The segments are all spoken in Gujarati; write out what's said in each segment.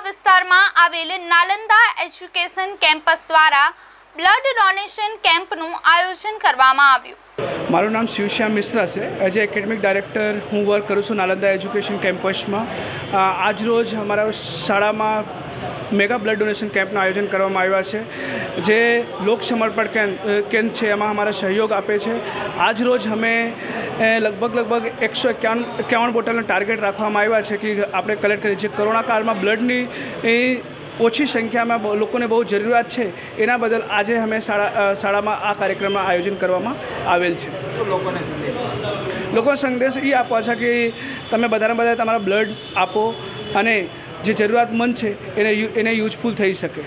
વિસ્તારમાં આવેલ નાલંદા એજ્યુકેશન કેમ્પસ દ્વારા બ્લડ ડોનેશન કેમ્પનું આયોજન કરવામાં આવ્યું। મારું નામ શિવશ્યામ મિશ્રા છે। એઝ એ એકેડેમિક ડાયરેક્ટર હું વર્ક કરું છું નાલંદા એજ્યુકેશન કેમ્પસમાં। આજરોજ અમારા શાળામાં મેગા બ્લડ ડોનેશન કેમ્પનું આયોજન કરવામાં આવ્યા છે, જે લોક સમર્પણ કેન્દ્ર છે એમાં અમારા સહયોગ આપે છે। આજરોજ અમે લગભગ 151 બોટલનો ટાર્ગેટ રાખવામાં આવ્યા છે કે આપણે કલેક્ટ કરીએ। જે કોરોના કાળમાં બ્લડની ઓછી સંખ્યામાં લોકોને બહુ જરૂરિયાત છે, એના બદલ આજે અમે શાળામાં આ કાર્યક્રમનું આયોજન કરવામાં આવેલ છે। લોકોને સંદેશ એ આપવા છે કે તમે બધાને બધા તમારા બ્લડ આપો અને જે જરૂરિયાતમંદ છે એને યુઝફુલ થઈ શકે।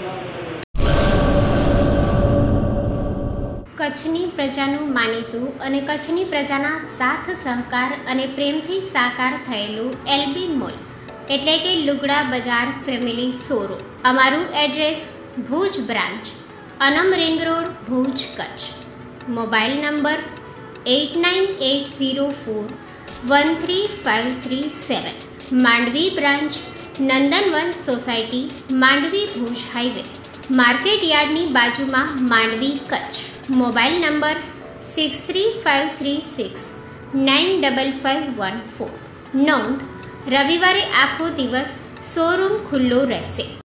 કચ્છની પ્રજાનું માનીતું અને કચ્છની પ્રજાના સાથ સહકાર અને પ્રેમથી સાકાર થયેલું એલબી મોલ એટલે કે લુગડા બજાર ફેમિલી શોરૂમ। અમારું address Bhuj branch, Anam ring road, Bhuj, Kutch. Mobile number 8980413537। Mandvi branch, Nandanvan society, Mandvi, Bhuj highway, market યાર્ડની બાજુમાં, માંડવી, કચ્છ। Mobile number 6353695514। નોંધ: રવિવારે આખો દિવસ શોરૂમ ખુલ્લો રહેશે।